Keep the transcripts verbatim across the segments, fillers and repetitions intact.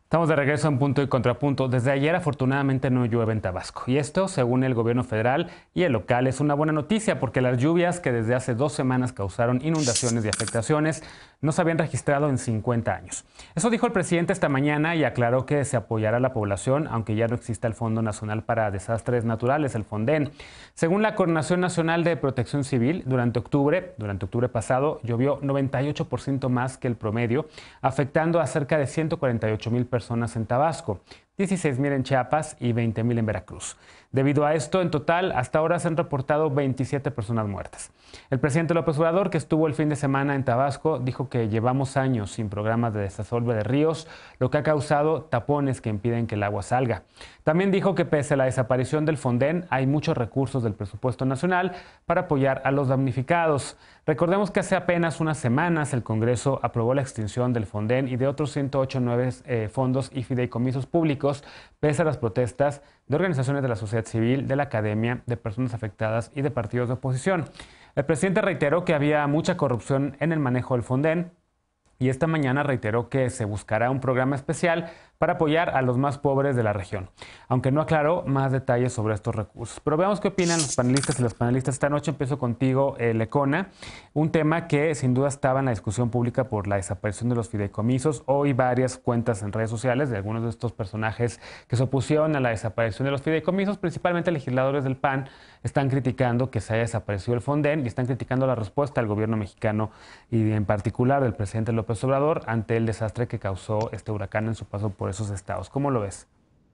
Estamos de regreso en Punto y Contrapunto. Desde ayer, afortunadamente, no llueve en Tabasco. Y esto, según el gobierno federal y el local, es una buena noticia porque las lluvias que desde hace dos semanas causaron inundaciones y afectaciones no se habían registrado en cincuenta años. Eso dijo el presidente esta mañana y aclaró que se apoyará a la población, aunque ya no exista el Fondo Nacional para Desastres Naturales, el FONDEN. Según la Coordinación Nacional de Protección Civil, durante octubre, durante octubre pasado, llovió noventa y ocho por ciento más que el promedio, afectando a cerca de ciento cuarenta y ocho mil personas en Tabasco, dieciséis mil en Chiapas y veinte mil en Veracruz. Debido a esto, en total, hasta ahora se han reportado veintisiete personas muertas. El presidente López Obrador, que estuvo el fin de semana en Tabasco, dijo que llevamos años sin programas de desasolve de ríos, lo que ha causado tapones que impiden que el agua salga. También dijo que pese a la desaparición del FONDEN, hay muchos recursos del presupuesto nacional para apoyar a los damnificados. Recordemos que hace apenas unas semanas el Congreso aprobó la extinción del FONDEN y de otros ciento ocho nueve eh, fondos y fideicomisos públicos, pese a las protestas de organizaciones de la sociedad civil, de la academia, de personas afectadas y de partidos de oposición. El presidente reiteró que había mucha corrupción en el manejo del FONDEN y esta mañana reiteró que se buscará un programa especial para apoyar a los más pobres de la región, aunque no aclaró más detalles sobre estos recursos. Pero veamos qué opinan los panelistas y las panelistas. Esta noche empiezo contigo, eh, Lecona, un tema que sin duda estaba en la discusión pública por la desaparición de los fideicomisos. Hoy varias cuentas en redes sociales de algunos de estos personajes que se opusieron a la desaparición de los fideicomisos, principalmente legisladores del P A N, están criticando que se haya desaparecido el FONDEN y están criticando la respuesta del gobierno mexicano y en particular del presidente López Obrador ante el desastre que causó este huracán en su paso por esos estados. ¿Cómo lo ves?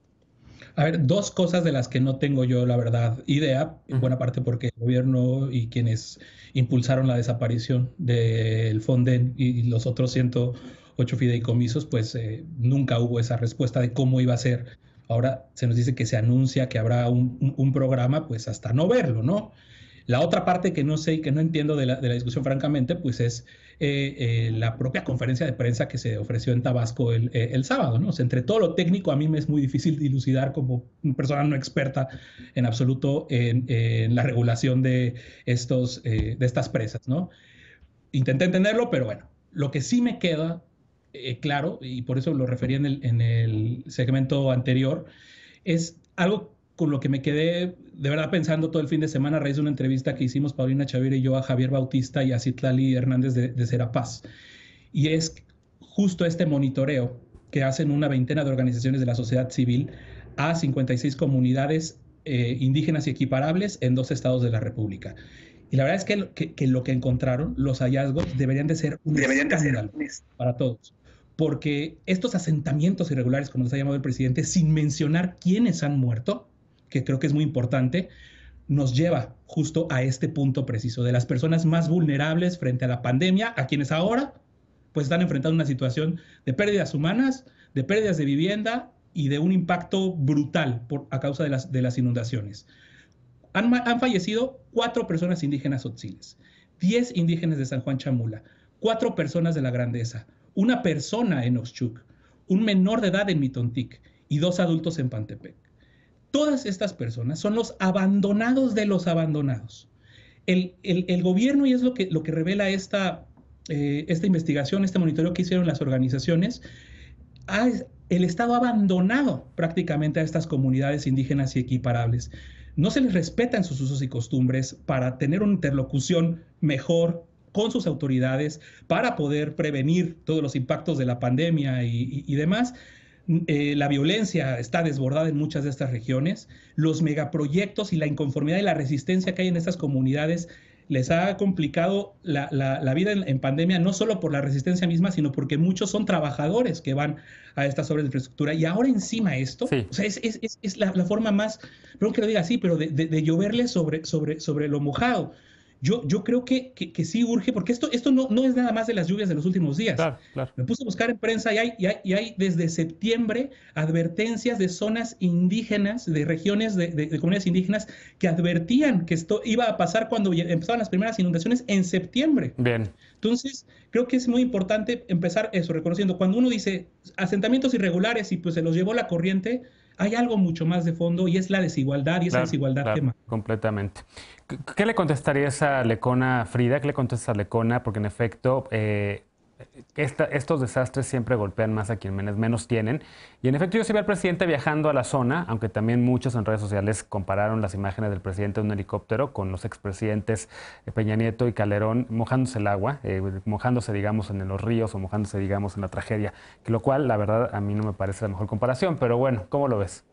A ver, dos cosas de las que no tengo yo, la verdad, idea, en buena parte porque el gobierno y quienes impulsaron la desaparición del FONDEN y los otros ciento ocho fideicomisos, pues eh, nunca hubo esa respuesta de cómo iba a ser. Ahora se nos dice que se anuncia que habrá un, un, un programa, pues hasta no verlo, ¿no? La otra parte que no sé y que no entiendo de la, de la discusión, francamente, pues es eh, eh, la propia conferencia de prensa que se ofreció en Tabasco el, eh, el sábado, ¿no? O sea, entre todo lo técnico, a mí me es muy difícil dilucidar como una persona no experta en absoluto en, en la regulación de, estos, eh, de estas presas, ¿no? Intenté entenderlo, pero bueno, lo que sí me queda eh, claro, y por eso lo referí en el, en el segmento anterior, es algo con lo que me quedé de verdad pensando todo el fin de semana a raíz de una entrevista que hicimos Paulina Chavira y yo a Javier Bautista y a Citlali Hernández de, de Serapaz. Y es justo este monitoreo que hacen una veintena de organizaciones de la sociedad civil a cincuenta y seis comunidades eh, indígenas y equiparables en dos estados de la República. Y la verdad es que, que, que lo que encontraron, los hallazgos, deberían de ser un deberían escándalo de ser. para todos. Porque estos asentamientos irregulares, como les ha llamado el presidente, sin mencionar quiénes han muerto, que creo que es muy importante, nos lleva justo a este punto preciso, de las personas más vulnerables frente a la pandemia, a quienes ahora pues están enfrentando una situación de pérdidas humanas, de pérdidas de vivienda y de un impacto brutal por, a causa de las, de las inundaciones. Han, han fallecido cuatro personas indígenas tzotziles, diez indígenas de San Juan Chamula, cuatro personas de La Grandeza, una persona en Oxchuc, un menor de edad en Mitontic y dos adultos en Pantepec. Todas estas personas son los abandonados de los abandonados. El, el, el gobierno, y es lo que, lo que revela esta, eh, esta investigación, este monitoreo que hicieron las organizaciones, ha, el Estado ha abandonado prácticamente a estas comunidades indígenas y equiparables. No se les respeta en sus usos y costumbres para tener una interlocución mejor con sus autoridades, para poder prevenir todos los impactos de la pandemia y, y, y demás. Eh, la violencia está desbordada en muchas de estas regiones, los megaproyectos y la inconformidad y la resistencia que hay en estas comunidades les ha complicado la, la, la vida en, en pandemia, no solo por la resistencia misma, sino porque muchos son trabajadores que van a estas obras de infraestructura. Y ahora encima esto, sí. o sea, es, es, es, es la, la forma más, perdón que lo diga así, pero de, de, de lloverle sobre, sobre, sobre lo mojado. Yo, yo creo que, que, que sí urge, porque esto, esto no, no es nada más de las lluvias de los últimos días. Claro, claro. Me puse a buscar en prensa y hay, y, hay, y hay desde septiembre advertencias de zonas indígenas, de regiones, de, de, de comunidades indígenas, que advertían que esto iba a pasar cuando empezaban las primeras inundaciones en septiembre. Bien. Entonces, creo que es muy importante empezar eso, reconociendo. Cuando uno dice asentamientos irregulares y pues se los llevó la corriente, hay algo mucho más de fondo y es la desigualdad y esa claro, desigualdad claro, tema. Completamente. ¿Qué le contestarías a Lecona Frida? ¿Qué le contestas a Lecona? Porque en efecto, eh, esta, estos desastres siempre golpean más a quienes menos tienen. Y en efecto yo sí vi al presidente viajando a la zona, aunque también muchos en redes sociales compararon las imágenes del presidente en un helicóptero con los expresidentes Peña Nieto y Calderón mojándose el agua, eh, mojándose, digamos, en los ríos o mojándose, digamos, en la tragedia. Que lo cual, la verdad, a mí no me parece la mejor comparación. Pero bueno, ¿cómo lo ves?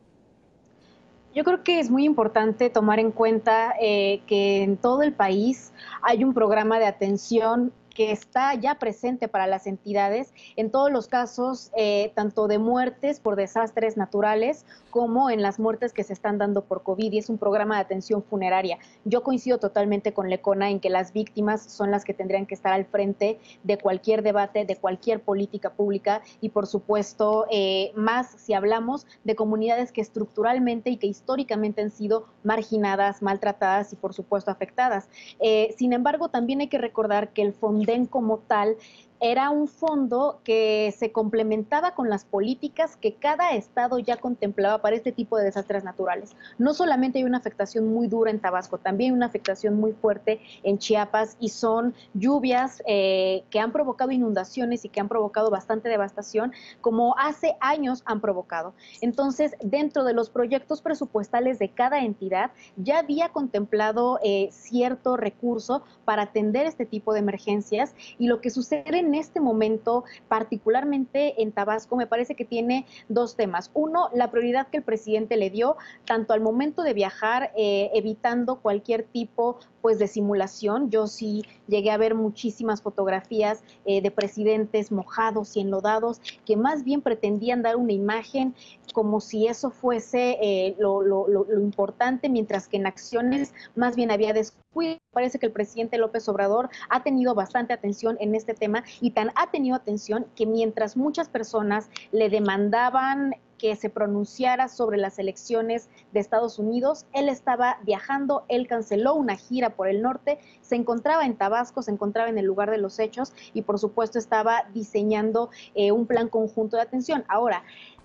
Yo creo que es muy importante tomar en cuenta eh, que en todo el país hay un programa de atención que está ya presente para las entidades en todos los casos, eh, tanto de muertes por desastres naturales como en las muertes que se están dando por COVID, y es un programa de atención funeraria. Yo coincido totalmente con Lecona en que las víctimas son las que tendrían que estar al frente de cualquier debate, de cualquier política pública, y por supuesto, eh, más si hablamos de comunidades que estructuralmente y que históricamente han sido marginadas, maltratadas y por supuesto afectadas. Eh, sin embargo, también hay que recordar que el Fonden como tal era un fondo que se complementaba con las políticas que cada estado ya contemplaba para este tipo de desastres naturales. No solamente hay una afectación muy dura en Tabasco, también hay una afectación muy fuerte en Chiapas, y son lluvias eh, que han provocado inundaciones y que han provocado bastante devastación, como hace años han provocado. Entonces, dentro de los proyectos presupuestales de cada entidad, ya había contemplado eh, cierto recurso para atender este tipo de emergencias, y lo que sucede en en este momento, particularmente en Tabasco, me parece que tiene dos temas. Uno, la prioridad que el presidente le dio, tanto al momento de viajar, eh, evitando cualquier tipo pues de simulación. Yo sí llegué a ver muchísimas fotografías eh, de presidentes mojados y enlodados, que más bien pretendían dar una imagen como si eso fuese eh, lo, lo, lo, lo importante, mientras que en acciones más bien había descuido. Parece que el presidente López Obrador ha tenido bastante atención en este tema, y tan ha tenido atención que mientras muchas personas le demandaban que se pronunciara sobre las elecciones de Estados Unidos, él estaba viajando, él canceló una gira por el norte, se encontraba en Tabasco, se encontraba en el lugar de los hechos, y por supuesto estaba diseñando eh, un plan conjunto de atención. Ahora,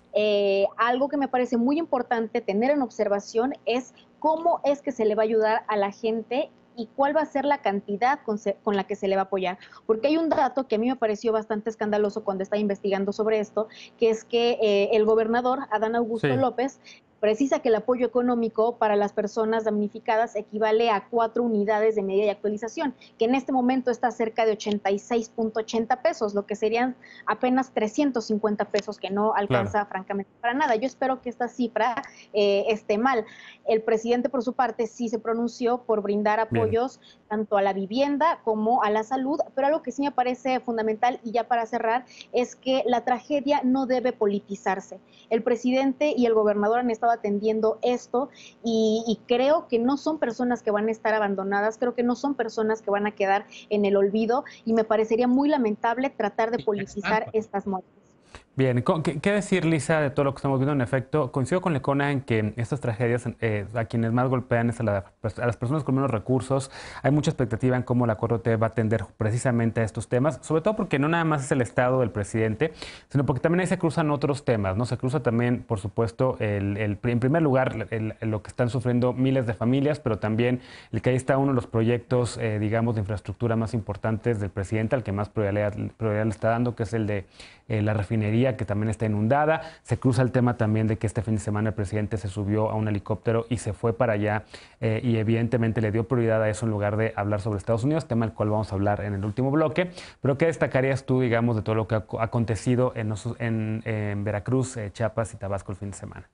eh, algo que me parece muy importante tener en observación es cómo es que se le va a ayudar a la gente y cuál va a ser la cantidad con, se, con la que se le va a apoyar. Porque hay un dato que a mí me pareció bastante escandaloso cuando estaba investigando sobre esto, que es que eh, el gobernador Adán Augusto sí. López precisa que el apoyo económico para las personas damnificadas equivale a cuatro unidades de medida y actualización, que en este momento está cerca de ochenta y seis punto ochenta pesos, lo que serían apenas trescientos cincuenta pesos, que no alcanza claro. francamente para nada. Yo espero que esta cifra eh, esté mal. El presidente, por su parte, sí se pronunció por brindar apoyos Bien. tanto a la vivienda como a la salud, pero algo que sí me parece fundamental, y ya para cerrar, es que la tragedia no debe politizarse. El presidente y el gobernador han estado atendiendo esto, y, y creo que no son personas que van a estar abandonadas, creo que no son personas que van a quedar en el olvido, y me parecería muy lamentable tratar de politizar estas muertes. Bien, ¿qué, ¿qué decir, Lisa, de todo lo que estamos viendo? En efecto, coincido con Lecona en que estas tragedias eh, a quienes más golpean es a, la, a las personas con menos recursos. Hay mucha expectativa en cómo la cuatro T va a atender precisamente a estos temas, sobre todo porque no nada más es el Estado del presidente, sino porque también ahí se cruzan otros temas, ¿no? Se cruza también, por supuesto, el, el, en primer lugar, el, el, lo que están sufriendo miles de familias, pero también el que ahí está uno de los proyectos, eh, digamos, de infraestructura más importantes del presidente, al que más prioridad, prioridad le está dando, que es el de eh, la refinería, que también está inundada. Se cruza el tema también de que este fin de semana el presidente se subió a un helicóptero y se fue para allá eh, y evidentemente le dio prioridad a eso en lugar de hablar sobre Estados Unidos, tema del cual vamos a hablar en el último bloque. Pero ¿qué destacarías tú, digamos, de todo lo que ha acontecido en, en, en Veracruz, eh, Chiapas y Tabasco el fin de semana?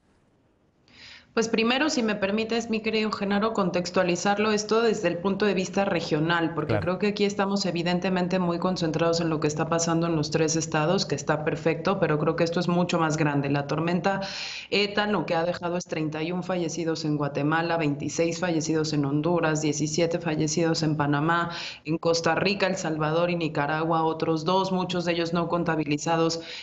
Pues primero, si me permites, mi querido Genaro, contextualizarlo esto desde el punto de vista regional, porque claro. creo que aquí estamos evidentemente muy concentrados en lo que está pasando en los tres estados, que está perfecto, pero creo que esto es mucho más grande. La tormenta ETA lo que ha dejado es treinta y uno fallecidos en Guatemala, veintiséis fallecidos en Honduras, diecisiete fallecidos en Panamá, en Costa Rica, El Salvador y Nicaragua, otros dos, muchos de ellos no contabilizados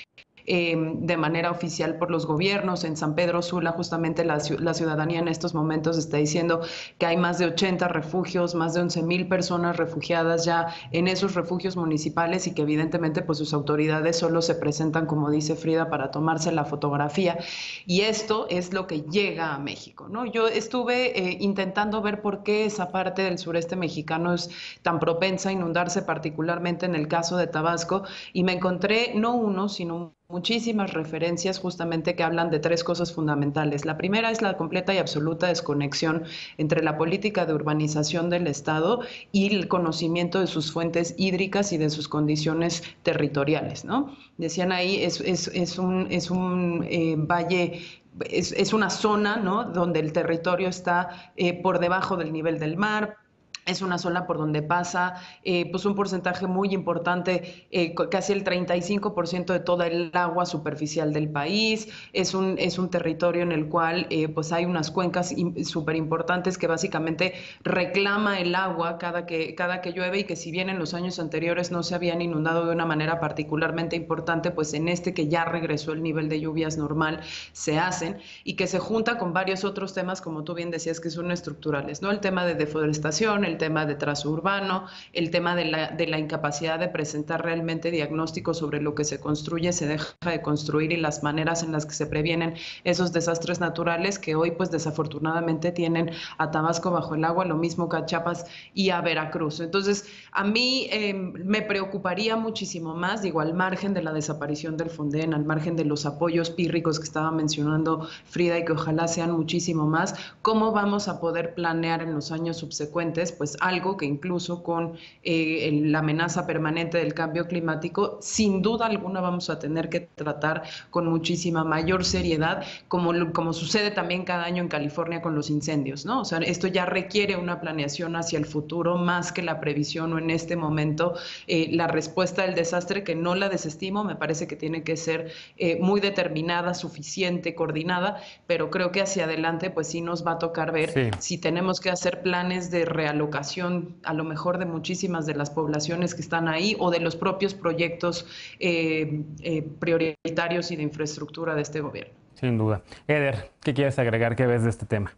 eh, de manera oficial por los gobiernos. En San Pedro Sula, justamente la, la ciudadanía en estos momentos está diciendo que hay más de ochenta refugios, más de once mil personas refugiadas ya en esos refugios municipales y que evidentemente pues sus autoridades solo se presentan, como dice Frida, para tomarse la fotografía. Y esto es lo que llega a México, ¿no? Yo estuve eh, intentando ver por qué esa parte del sureste mexicano es tan propensa a inundarse, particularmente en el caso de Tabasco, y me encontré no uno, sino muchísimas referencias justamente que hablan de tres cosas fundamentales. La primera es la completa y absoluta desconexión entre la política de urbanización del Estado y el conocimiento de sus fuentes hídricas y de sus condiciones territoriales, ¿no? Decían ahí, es, es, es un, es un eh, valle... Es, es una zona, ¿no?, donde el territorio está eh, por debajo del nivel del mar. Es una zona por donde pasa eh, pues un porcentaje muy importante, eh, casi el treinta y cinco por ciento de toda el agua superficial del país. Es un, es un territorio en el cual eh, pues hay unas cuencas súper importantes que básicamente reclama el agua cada que, cada que llueve, y que si bien en los años anteriores no se habían inundado de una manera particularmente importante, pues en este que ya regresó el nivel de lluvias normal se hacen, y que se junta con varios otros temas, como tú bien decías, que son estructurales, ¿no? El tema de deforestación, el tema de trazo urbano, el tema de la, de la incapacidad de presentar realmente diagnósticos sobre lo que se construye, se deja de construir, y las maneras en las que se previenen esos desastres naturales que hoy pues desafortunadamente tienen a Tabasco bajo el agua, lo mismo que a Chiapas y a Veracruz. Entonces a mí eh, me preocuparía muchísimo más, digo, al margen de la desaparición del Fonden, al margen de los apoyos pírricos que estaba mencionando Frida y que ojalá sean muchísimo más, cómo vamos a poder planear en los años subsecuentes pues algo que incluso con eh, la amenaza permanente del cambio climático, sin duda alguna vamos a tener que tratar con muchísima mayor seriedad, como, como sucede también cada año en California con los incendios, ¿no? O sea, esto ya requiere una planeación hacia el futuro más que la previsión o en este momento eh, la respuesta del desastre, que no la desestimo, me parece que tiene que ser eh, muy determinada, suficiente, coordinada, pero creo que hacia adelante pues sí nos va a tocar ver sí. si tenemos que hacer planes de realocación a lo mejor de muchísimas de las poblaciones que están ahí o de los propios proyectos eh, eh, prioritarios y de infraestructura de este gobierno. Sin duda. Eder, ¿qué quieres agregar? ¿Qué ves de este tema?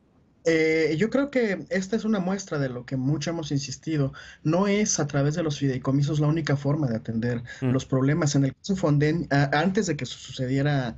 Eh, yo creo que esta es una muestra de lo que mucho hemos insistido. No es a través de los fideicomisos la única forma de atender mm. los problemas. En el caso Fonden, a, antes de que sucediera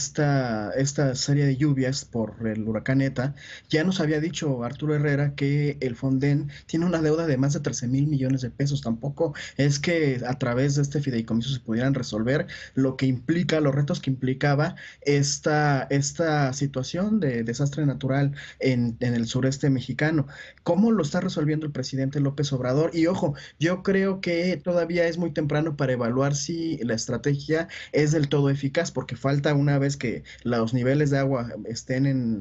esta, esta serie de lluvias por el huracán Eta, ya nos había dicho Arturo Herrera que el Fonden tiene una deuda de más de trece mil millones de pesos. Tampoco es que a través de este fideicomiso se pudieran resolver lo que implica, los retos que implicaba esta, esta situación de desastre natural en en el sureste mexicano. ¿Cómo lo está resolviendo el presidente López Obrador? Y ojo, yo creo que todavía es muy temprano para evaluar si la estrategia es del todo eficaz, porque falta, una vez que los niveles de agua estén en,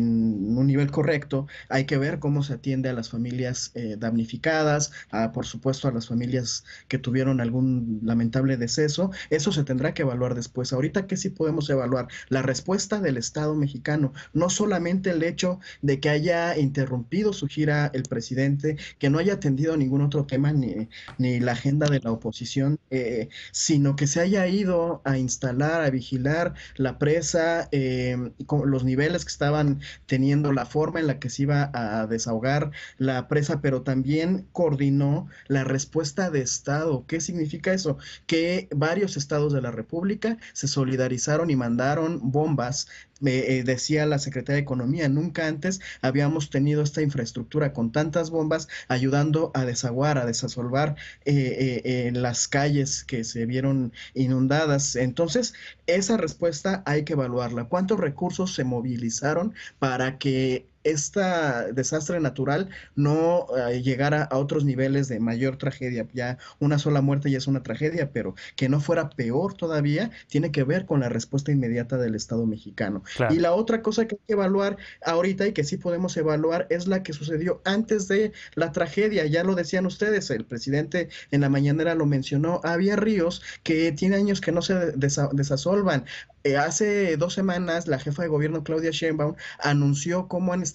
en un nivel correcto, hay que ver cómo se atiende a las familias eh, damnificadas, a, por supuesto a las familias que tuvieron algún lamentable deceso. Eso se tendrá que evaluar después. Ahorita, ¿qué sí podemos evaluar? La respuesta del Estado mexicano, no solamente el hecho de que haya interrumpido su gira el presidente, que no haya atendido ningún otro tema ni, ni la agenda de la oposición, eh, sino que se haya ido a instalar, a vigilar la presa, eh, con los niveles que estaban teniendo, la forma en la que se iba a desahogar la presa, pero también coordinó la respuesta de Estado. ¿Qué significa eso? Que varios estados de la República se solidarizaron y mandaron bombas. Eh, eh, decía la Secretaría de Economía, nunca antes habíamos tenido esta infraestructura con tantas bombas ayudando a desaguar, a desasolvar eh, eh, eh, las calles que se vieron inundadas. Entonces, esa respuesta hay que evaluarla. ¿Cuántos recursos se movilizaron para que este desastre natural no uh, llegara a otros niveles de mayor tragedia? Ya una sola muerte ya es una tragedia, pero que no fuera peor todavía, tiene que ver con la respuesta inmediata del Estado mexicano. Claro. Y la otra cosa que hay que evaluar ahorita y que sí podemos evaluar es la que sucedió antes de la tragedia. Ya lo decían ustedes, el presidente en la mañanera lo mencionó, había ríos que tiene años que no se desa desasolvan. Eh, hace dos semanas la jefa de gobierno Claudia Sheinbaum anunció cómo han estado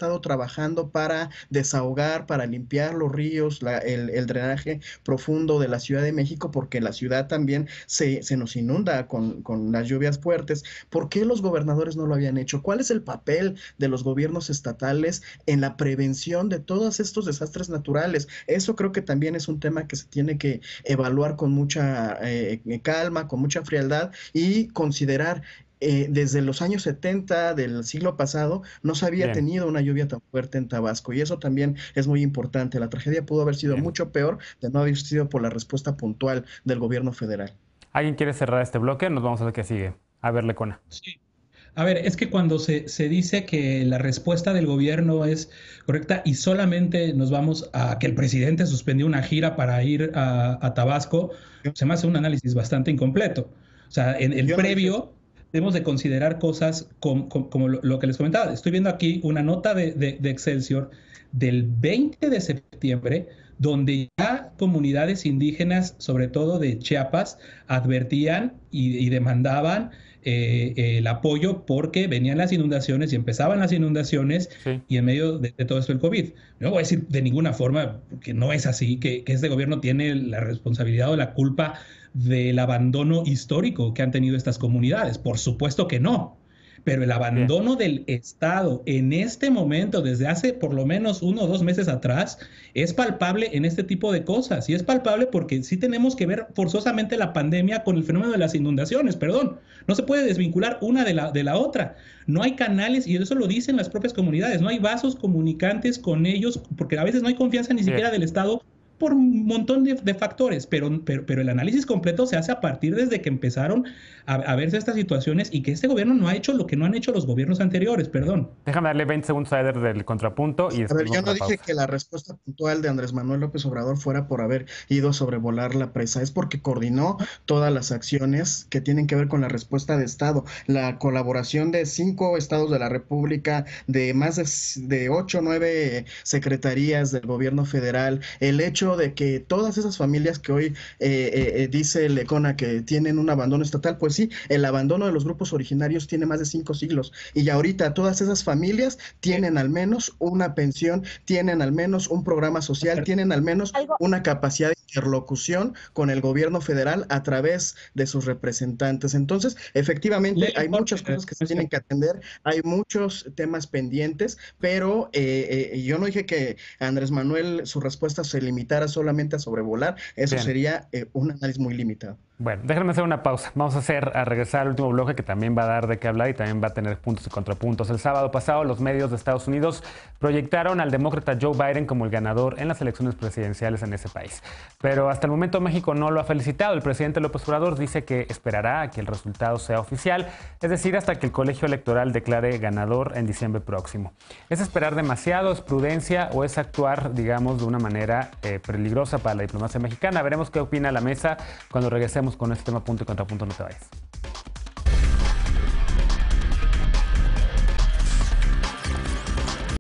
estado trabajando para desahogar, para limpiar los ríos, la, el, el drenaje profundo de la Ciudad de México, porque la ciudad también se, se nos inunda con, con las lluvias fuertes. ¿Por qué los gobernadores no lo habían hecho? ¿Cuál es el papel de los gobiernos estatales en la prevención de todos estos desastres naturales? Eso creo que también es un tema que se tiene que evaluar con mucha eh, calma, con mucha frialdad y considerar. Eh, desde los años setenta del siglo pasado no se había Bien. tenido una lluvia tan fuerte en Tabasco, y eso también es muy importante. La tragedia pudo haber sido Bien. mucho peor de no haber sido por la respuesta puntual del gobierno federal. ¿Alguien quiere cerrar este bloque? Nos vamos a ver qué sigue. A ver, Lecona. Sí. A ver, es que cuando se, se dice que la respuesta del gobierno es correcta y solamente nos vamos a que el presidente suspendió una gira para ir a, a Tabasco, se me hace un análisis bastante incompleto. O sea, en el Yo previo... No debemos de considerar cosas como, como, como lo, lo que les comentaba. Estoy viendo aquí una nota de, de, de Excelsior del veinte de septiembre, donde ya comunidades indígenas, sobre todo de Chiapas, advertían y, y demandaban eh, eh, el apoyo porque venían las inundaciones y empezaban las inundaciones sí. y en medio de, de todo esto el COVID. No voy a decir de ninguna forma que no es así, que, que este gobierno tiene la responsabilidad o la culpa del abandono histórico que han tenido estas comunidades. Por supuesto que no, pero el abandono Bien. del Estado en este momento, desde hace por lo menos uno o dos meses atrás, es palpable en este tipo de cosas. Y es palpable porque sí tenemos que ver forzosamente la pandemia con el fenómeno de las inundaciones, perdón. No se puede desvincular una de la, de la otra. No hay canales, y eso lo dicen las propias comunidades, no hay vasos comunicantes con ellos, porque a veces no hay confianza ni siquiera Bien. del Estado por un montón de, de factores, pero, pero, pero el análisis completo se hace a partir desde que empezaron a, a verse estas situaciones y que este gobierno no ha hecho lo que no han hecho los gobiernos anteriores, perdón. Déjame darle veinte segundos a Eder del contrapunto. Y a ver, yo no dije pausa. que la respuesta puntual de Andrés Manuel López Obrador fuera por haber ido a sobrevolar la presa, es porque coordinó todas las acciones que tienen que ver con la respuesta de Estado, la colaboración de cinco estados de la República, de más de, de ocho o nueve secretarías del gobierno federal, el hecho de que todas esas familias que hoy eh, eh, dice Lecona que tienen un abandono estatal, pues sí, el abandono de los grupos originarios tiene más de cinco siglos y ya ahorita todas esas familias tienen al menos una pensión, tienen al menos un programa social, tienen al menos una capacidad de interlocución con el gobierno federal a través de sus representantes. Entonces, efectivamente, hay muchas cosas que se tienen que atender, hay muchos temas pendientes, pero eh, eh, yo no dije que Andrés Manuel su respuesta se limitara solamente a sobrevolar, eso Bien. sería eh, un análisis muy limitado. Bueno, déjenme hacer una pausa. Vamos a hacer a regresar al último bloque que también va a dar de qué hablar y también va a tener puntos y contrapuntos. El sábado pasado, los medios de Estados Unidos proyectaron al demócrata Joe Biden como el ganador en las elecciones presidenciales en ese país. Pero hasta el momento México no lo ha felicitado. El presidente López Obrador dice que esperará a que el resultado sea oficial, es decir, hasta que el colegio electoral declare ganador en diciembre próximo. ¿Es esperar demasiado, es prudencia o es actuar, digamos, de una manera eh, peligrosa para la diplomacia mexicana? Veremos qué opina la mesa cuando regresemos con este tema punto y contrapunto. No te vayas.